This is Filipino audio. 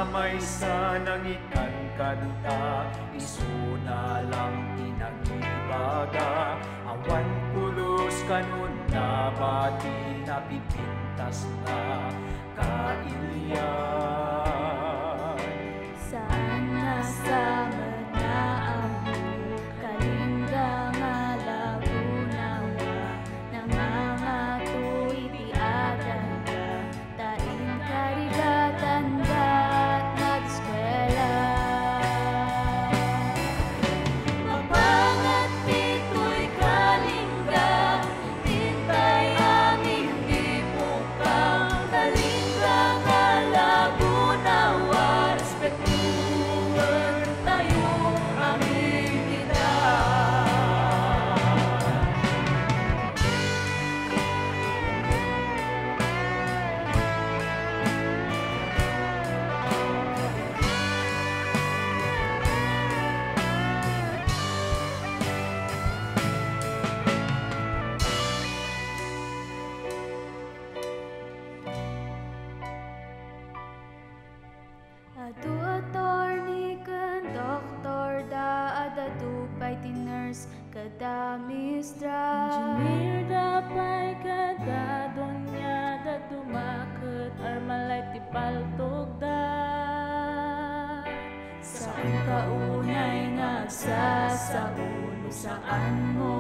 maysa nang ikan kanta, isuna lang pinag-ibaga. Awan pulos kanun na bati, napipintas na kailyan. Sana sama na ang kalinga nga lagunawa, nangangatoy di aganda, tain karigatan gat nag-eskwela. Mapangat pito'y kalinga, tintay aming di pukang, kalinga nga lagunawa, respetuhan tayo aming kita. Adu attorney kan doktor da adadu pay ti nurse kada mistra, Engineer dapay kada donya da dumaket armalay ti paltog da. saan kaunay nga sa ulo, saan mo